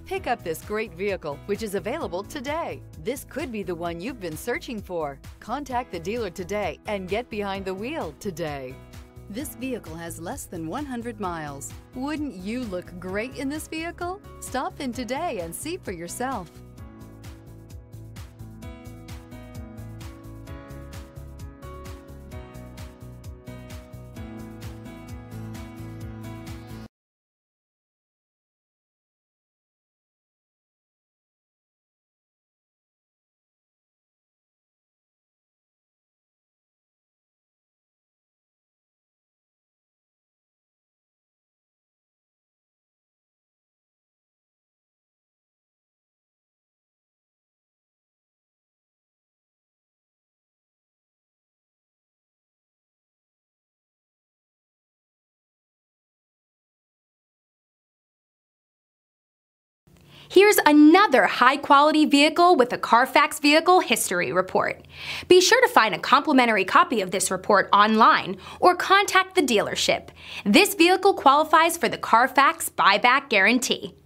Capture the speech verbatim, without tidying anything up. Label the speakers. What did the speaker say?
Speaker 1: Pick up this great vehicle, which is available today. This could be the one you've been searching for. Contact the dealer today and get behind the wheel today. This vehicle has less than one hundred miles. Wouldn't you look great in this vehicle? Stop in today and see for yourself.
Speaker 2: Here's another high-quality vehicle with a Carfax Vehicle History Report. Be sure to find a complimentary copy of this report online or contact the dealership. This vehicle qualifies for the Carfax Buyback Guarantee.